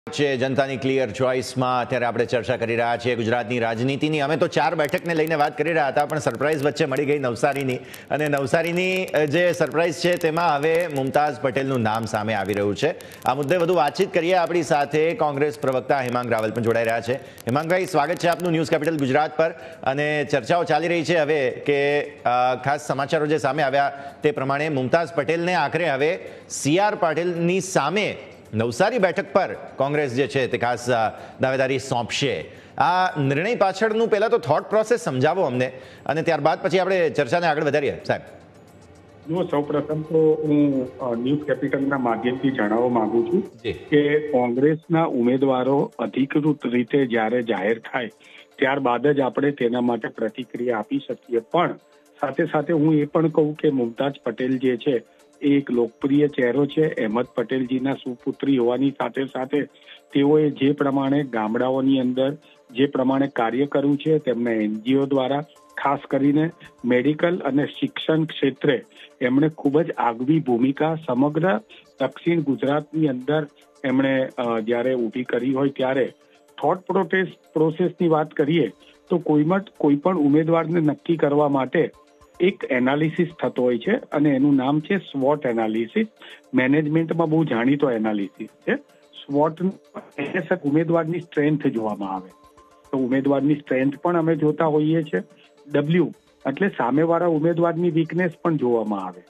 છે જનતાની ક્લિયર ચોઇસમાં અત્યારે આપણે ચર્ચા કરી રહ્યા છીએ ગુજરાતની રાજનીતિની. અમે તો 4 બેઠકને લઈને વાત કરી રહ્યા હતા, પણ સરપ્રાઇઝ વચ્ચે મળી ગઈ નવસારીની. અને નવસારીની જે સરપ્રાઇઝ છે તેમાં હવે મુમતાઝ પટેલનું નામ સામે આવી રહ્યું છે. આ મુદ્દે વધુ વાતચીત કરીએ. આપણી સાથે કોંગ્રેસ પ્રવક્તા હેમાંગ રાવલ પણ જોડાઈ રહ્યા છે. હેમાંગભાઈ, સ્વાગત છે આપનું ન્યૂઝ કેપિટલ ગુજરાત પર. અને ચર્ચાઓ ચાલી રહી છે હવે કે ખાસ સમાચારો જે સામે આવ્યા તે પ્રમાણે મુમતાઝ પટેલને આખરે હવે CR પાટીલની સામે નવસારી બેઠક પર કોંગ્રેસ જે છે તે ખાસ દાવેદારી સોંપશે. આ નિર્ણય પાછળનું પહેલા તો થોટ પ્રોસેસ સમજાવો અમને, અને ત્યારબાદ પછી આપણે ચર્ચાને આગળ વધારીએ. સાહેબ, સૌ પ્રથમ તો હું ન્યૂઝ કેપિટલના માધ્યમથી જણાવવા માંગુ છું કે કોંગ્રેસના ઉમેદવારો અધિકૃત રીતે જ્યારે જાહેર થાય ત્યારબાદ જ આપણે તેના માટે પ્રતિક્રિયા આપી શકીએ. પણ સાથે સાથે હું એ પણ કહું કે મુમતાઝ પટેલ જે છે એક લોકપ્રિય ચહેરો છે. અહેમદ પટેલજીના સુપુત્રી હોવાની સાથે સાથે તેઓએ જે પ્રમાણે ગામડાઓની અંદર જે પ્રમાણે કાર્ય કર્યું છે, તેમના NGO દ્વારા ખાસ કરીને મેડિકલ અને શિક્ષણ ક્ષેત્રે એમણે ખૂબ જ આગવી ભૂમિકા સમગ્ર દક્ષિણ ગુજરાતની અંદર એમણે જ્યારે ઊભી કરી હોય ત્યારે થોટ પ્રોસેસની વાત કરીએ તો કોઈ પણ ઉમેદવારને નક્કી કરવા માટે એક એનાલિસિસ થતો હોય છે, અને એનું નામ છે SWOT એનાલિસિસ. મેનેજમેન્ટમાં બહુ જાણીતો એનાલિસિસ છે. SWOT ઉમેદવારની સ્ટ્રેન્થ જોવામાં આવે તો ઉમેદવારની સ્ટ્રેન્થ પણ અમે જોતા હોઈએ છીએ. W એટલે સામેવાળા ઉમેદવારની વીકનેસ પણ જોવામાં આવે.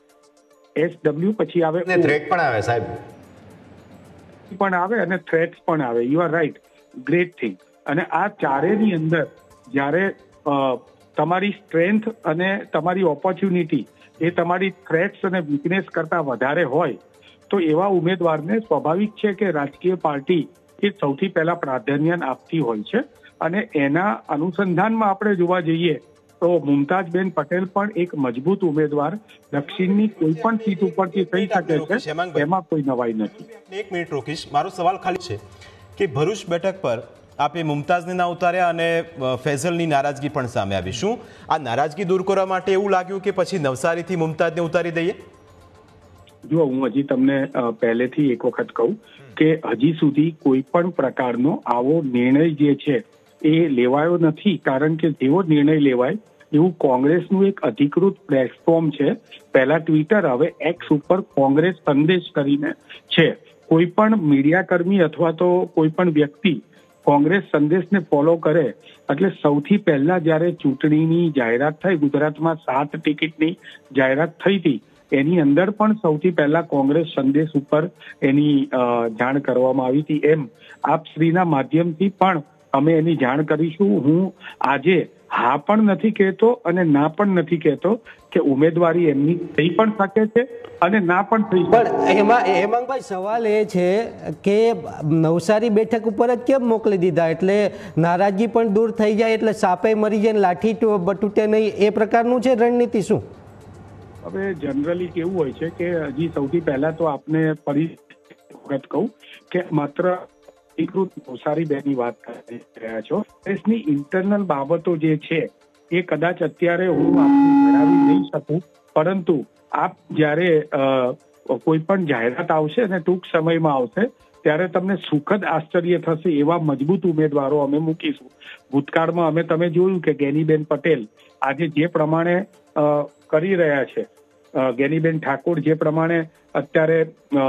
SW પછી આવે થ્રેટ પણ આવે સાહેબ, પણ આવે અને થ્રેટ્સ પણ આવે. You are right, great thing. અને આ ચારેની અંદર જ્યારે તમારી સ્ટ્રેન્થ અને તમારી ઓપોર્ચ્યુનિટી એ તમારી થ્રેટ્સ અને વીકનેસ કરતા વધારે હોય તો એવા ઉમેદવારને સ્વાભાવિક છે કે રાજકીય પાર્ટી એ સૌથી પહેલા પ્રાધાન્ય આપતી હોય છે. અને એના અનુસંધાનમાં આપણે જોવા જઈએ તો મુમતાઝબેન પટેલ પણ એક મજબૂત ઉમેદવાર દક્ષિણની કોઈ પણ સીટ ઉપરથી થઈ શકે છે, એમાં કોઈ નવાઈ નથી. એક મિનિટ રોકીશ. મારો સવાલ ખાલી છે કે ભરૂચ બેઠક પર આપે મુમતાઝને ના ઉતાર્યા અને ફેઝલની નારાજગી પણ સામે આવી. શું આ નારાજગી દૂર કરવા માટે એવું લાગ્યું કે પછી નવસારીથી મુમતાઝને ઉતારી દઈએ? જો હું હજી તમને પહેલેથી એક વખત કહું કે હજી સુધી કોઈ પણ પ્રકારનો આવો નિર્ણય જે છે એ લેવાયો નથી. કારણ કે જેવો નિર્ણય લેવાય એવું કોંગ્રેસનું એક અધિકૃત પ્લેટફોર્મ છે. પહેલા ટ્વિટર, હવે એક્સ ઉપર કોંગ્રેસ સંદેશ કરીને છે. કોઈ પણ મીડિયાકર્મી અથવા તો કોઈ પણ વ્યક્તિ કોંગ્રેસ સંદેશને ફોલો કરે એટલે સૌથી પહેલા જ્યારે ચૂંટણીની જાહેરાત થઈ, ગુજરાતમાં 7 ટિકિટની જાહેરાત થઈ હતી, એની અંદર પણ સૌથી પહેલા કોંગ્રેસ સંદેશ ઉપર એની જાણ કરવામાં આવી હતી. એમ આપશ્રીના માધ્યમથી પણ અમે એની જાણ કરીશું. હું આજે હા પણ નથી કહેતો અને ના પણ નથી કહેતો કે ઉમેદવારી એમની થઈ પણ શકે છે અને ના પણ થઈ શકે. પણ હેમાંગભાઈ, સવાલ એ છે કે નવસારી બેઠક ઉપર જ કેમ મોકલી દીધા? એટલે નારાજગી પણ દૂર થઈ જાય, એટલે સાપે મરી જાય, લાઠી તૂટે નહીં, એ પ્રકારનું છે રણનીતિ શું? હવે જનરલી કેવું હોય છે કે હજી સૌથી પહેલા તો આપને ફરી વખત કહું કે માત્ર અધિકૃત નવસારી બેની વાત કરી રહ્યા છો. દેશની ઇન્ટરનલ બાબતો જે છે એ કદાચ અત્યારે હું આપને જણાવી નહીં શકું, પરંતુ આપ જ્યારે કોઈ પણ જાહેરાત આવશે અને ટૂંક સમયમાં આવશે ત્યારે તમને સુખદ આશ્ચર્ય થશે. એવા મજબૂત ઉમેદવારો અમે મૂકીશું. ભૂતકાળમાં અમે તમે જોયું કે ગેનીબેન પટેલ આજે જે પ્રમાણે કરી રહ્યા છે, ગેનીબેન ઠાકોર જે પ્રમાણે અત્યારે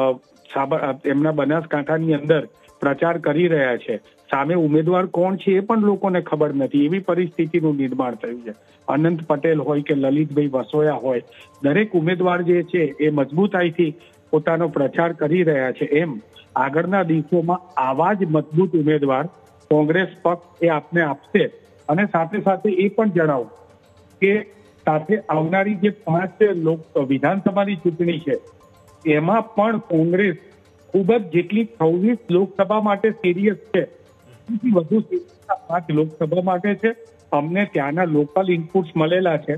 એમના બનાસકાંઠાની અંદર પ્રચાર કરી રહ્યા છે, સામે ઉમેદવાર કોણ છે એ પણ લોકોને ખબર નથી. એવી પરિસ્થિતિનું નિર્માણ થયું છે. અનંત પટેલ હોય કે લલિતભાઈ વસોયા હોય, દરેક ઉમેદવાર જે છે એ મજબૂતાઈથી પોતાનો પ્રચાર કરી રહ્યા છે. એમ આગળના દિવસોમાં આવા જ મજબૂત ઉમેદવાર કોંગ્રેસ પક્ષ એ આપને આપશે. અને સાથે સાથે એ પણ જણાવું કે સાથે આવનારી જે 5 વિધાનસભાની ચૂંટણી છે એમાં પણ કોંગ્રેસ ખૂબ જ જેટલી 26 લોકસભા માટે સિરિયસ છે, વધુ 5 લોકસભા માટે છે. અમને ત્યાંના લોકલ ઇનપુટ્સ મળેલા છે.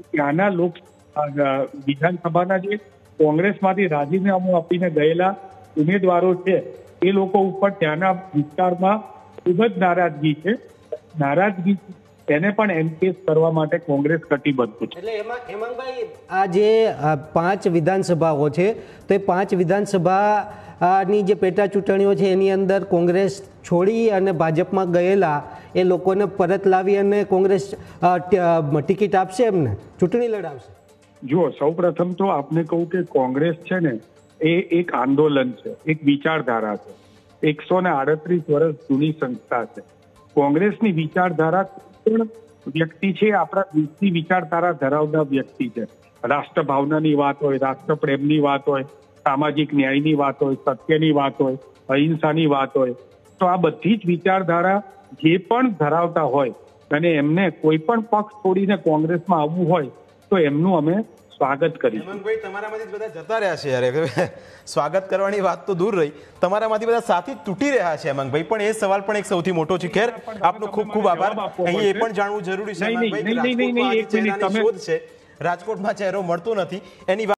ત્યાંના વિધાનસભાના જે કોંગ્રેસમાંથી રાજીનામું આપીને ગયેલા ઉમેદવારો છે એ લોકો ઉપર ત્યાંના વિસ્તારમાં ખૂબ જ નારાજગી છે. નારાજગી એને પણ એનકેસ કરવા માટે કોંગ્રેસ કટિબદ્ધ છે. એટલે એમાં હેમાંગભાઈ આ જે 5 વિધાનસભાઓ છે તો એ 5 વિધાનસભાની જે પેટા ચૂંટણીઓ છે એની અંદર કોંગ્રેસ છોડી અને ભાજપમાં ગયેલા એ લોકોને પરત લાવી અને કોંગ્રેસ ટિકિટ આપશે, એમને ચૂંટણી લડાવશે? જુઓ, સૌપ્રથમ તો આપને કહું કે કોંગ્રેસ છે ને એ એક આંદોલન છે, એક વિચારધારા છે. 138 વર્ષ જૂની સંસ્થા છે. કોંગ્રેસની વિચારધારા પણ વ્યક્તિ છે આપણા દેશની વિચારધારા ધરાવતા વ્યક્તિ છે. રાષ્ટ્ર ભાવનાની વાત હોય, રાષ્ટ્ર પ્રેમની વાત હોય, સામાજિક ન્યાયની વાત હોય, સત્યની વાત હોય, અહિંસાની વાત હોય, તો આ બધી જ વિચારધારા જે પણ ધરાવતા હોય અને એમને કોઈ પણ પક્ષ છોડીને કોંગ્રેસમાં આવવું હોય તો એમનું અમે સ્વાગત કરીશું. હેમંતભાઈ, તમારામાંથી જતા રહ્યા છે યાર, સ્વાગત કરવાની વાત તો દૂર રહી, તમારામાંથી બધા સાથી તૂટી રહ્યા છે હેમંતભાઈ, પણ એ સવાલ પણ એક સૌથી મોટો છે. ખેર, આપનો ખૂબ ખૂબ આભાર. અહીં એ પણ જાણવું જરૂરી છે હેમંતભાઈ, રાજકોટમાં ચહેરો મળતો નથી એની